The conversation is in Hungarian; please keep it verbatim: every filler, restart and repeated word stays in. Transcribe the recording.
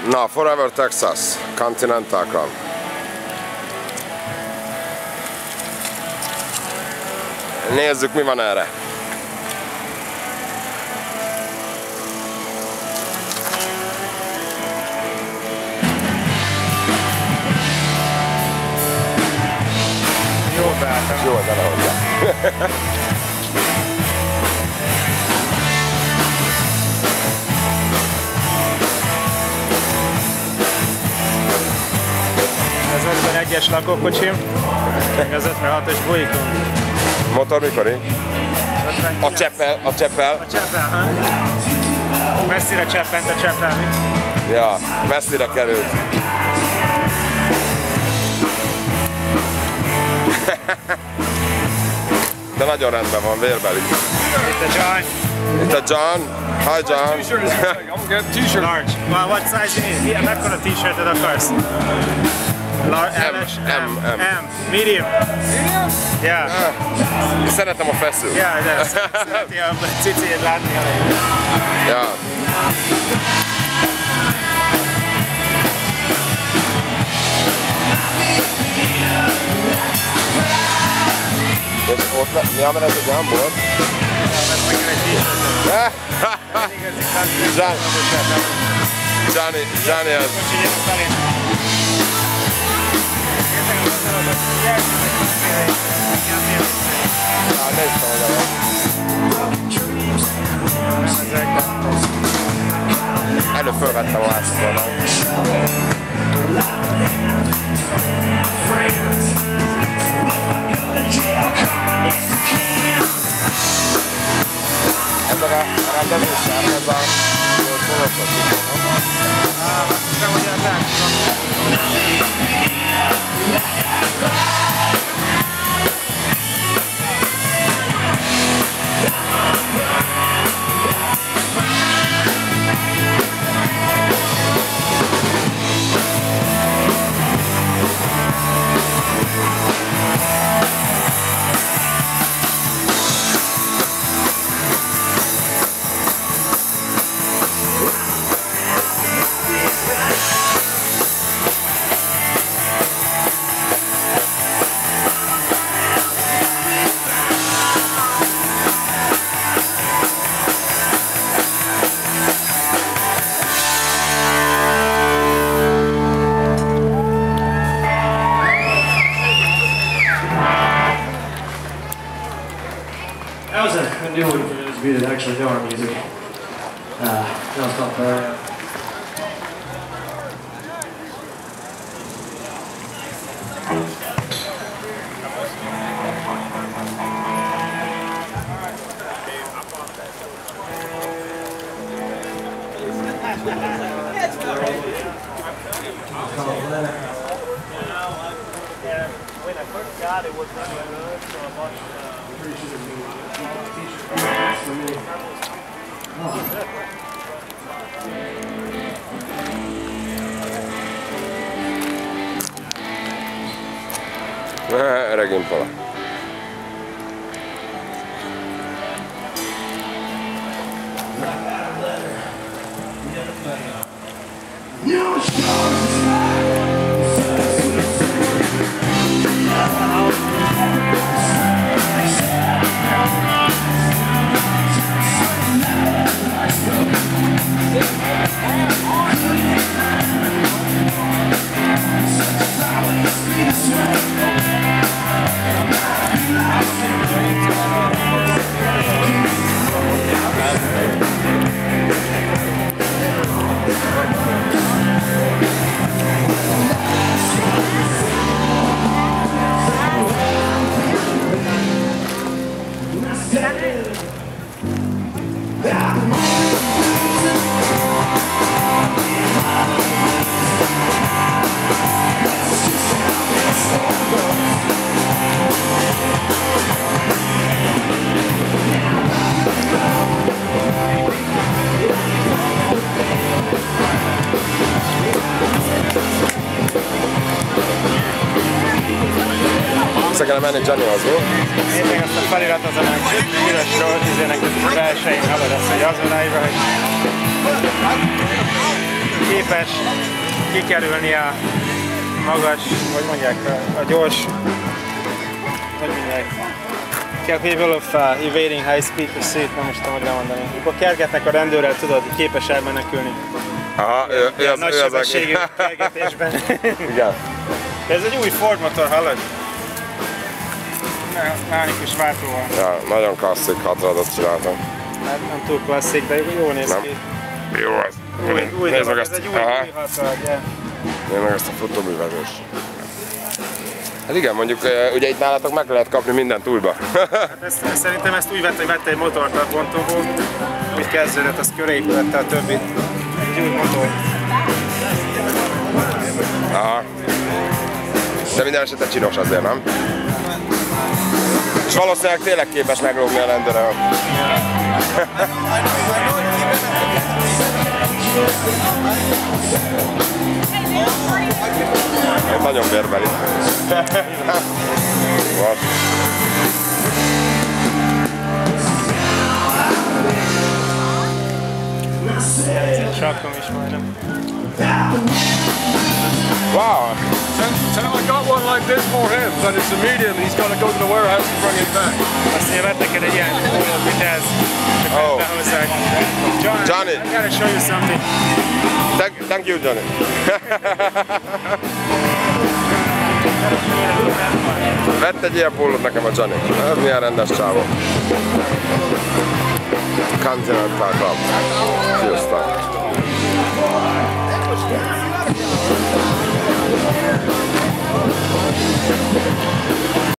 Na, Forever Texas, Continental Crown. Nézzük, mi van erre. Jó beálltam. Jó az zene hozzá. Ez ötvenegyes lakókocsim, az ötvenhatos Buickunk. Motor mikori? A cseppel, a cseppel. A cseppel, ha? Messzire cseppent a cseppel. Ja, messzire került. De nagyon rendben van, vérbeli. Itt a John. Itt a John. Hi John. T-shirt. Large. Well, what size you need? Yeah, mekkora t-shirtet akarsz? Large, M, M, M. M. Medium. Medium? Yeah. Ah, szeretem a feszül. Yeah, de szereti a cicét látni. Ja. És ott mi a menet, hogy nem volt? Johnny, Johnny az... Ah, néztem oda van. Előbb fölvettem a másik. Ez a rendezőszer, ez a dologkocsi. Ah, azt hiszem, hogy a That was a, a new one for this beat, actually know our music. Uh, no, it's not bad. When I first got it, was running good, so I bought it. Öreg Impala. Vissza kell menni Johnnyhoz, mi? Én még azt a feliratozom, hogy piros izének a belsején halad azt, hogy azon ráírva, hogy képes kikerülni a magas, hogy mondják, a, a gyors, hogy mondják, capable of uh, evading high speed pursuit, nem most tudom, hogy lemondani. Amikor kergetnek a rendőrrel, tudod, hogy képes elmenekülni. Aha, ő, ő az, nagy ő az, sebességű aki... kergetésben. Igen. Ez egy új Ford motor, hallod? Mechanikus váltóval. Ja, nagyon klasszik hatvadat csináltam. Hát nem túl klasszik, de jól néz Nem. ki. Jó az. Új, új, Nézd meg ez ezt. egy új, Aha. új hatvad, yeah. Nézd meg ezt a futóművezést. Hát igen, mondjuk ugye itt nálatok meg lehet kapni mindent újba. Hát ezt, szerintem ezt úgy vette, hogy vette egy motort a bontóból, úgy kezdődött, az köré épülette a többit. Egy új motor. Aha. De minden esetre csinos azért, nem? És valószínűleg tényleg képes meglógni a rendőrrel. Nagyon vérbeli. Sarkom is majdnem. Wow! Tell him I got one like this for him, but it's immediately he's got to go to the warehouse and bring it back. Azt mondja, vett neked egy ilyen olyat, mint ez. Csak Oh. behozzák. John, Johnny. I gotta show you something. Thank, thank you, Johnny. Vett egy ilyen pólót nekem a Johnny. Ez milyen rendes csávó. Continental Club. Sziasztok.